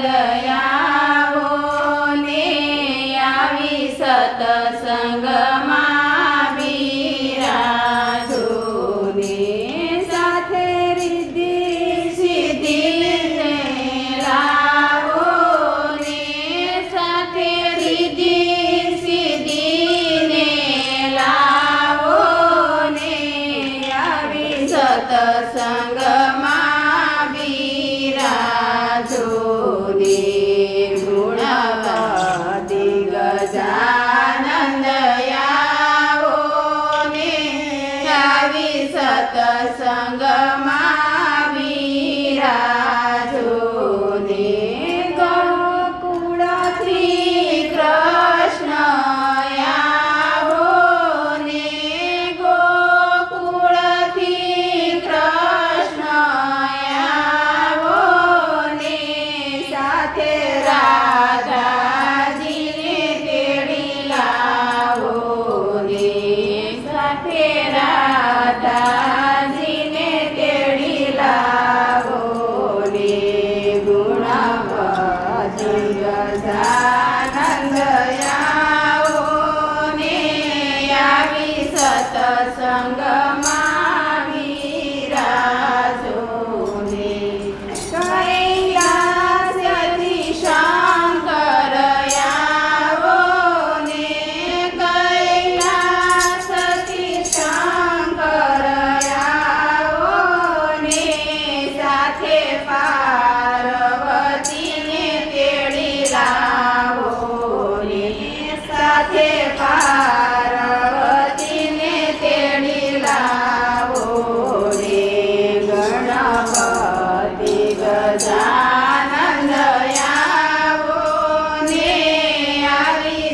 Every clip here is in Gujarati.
આવો ને આવી સતસંગમાં બિરાજો ને સાથે રિદ્ધિ સિદ્ધિને લાવો ને સાથે રિદ્ધિ સિદ્ધિને લાવો ને આવી સતસંગમાં બિરાજો ને ગુણવતી ગજાનંદ આવો ને આવી સતસંગમાં બિરાજો ને ગોકુળથી કૃષ્ણ આવો ને ગોકુળથી કૃષ્ણ આવો ને સાથે રાધાજીને તેડી લાવો ને સાથે રાધાજીને તેડી લાવો ને ગુણવતી ગજાનંદ આવો ને આવી સતસંગમાં બિરાજો ને કૈલાસથી શંકર આવો ને કૈલાસથી શંકર આવો ને સાથે પાર્વતીને તેડી લાવો ને સાથે પાર્વતીને તેડી લાવો ને ગણપતિ ગજાનંદ આવો ને આવી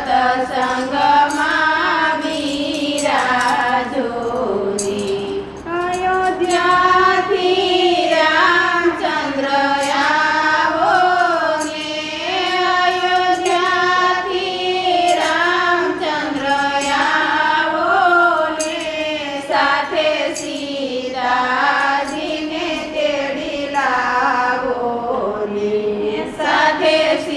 સતસંગમાં બિરાજો ને અયોધ્યાથી રામચંદ્ર આવો ને અયોધ્યાથી રામચંદ્ર આવો ને સાથે સીતાજીને તેડી લાવો ને સાથે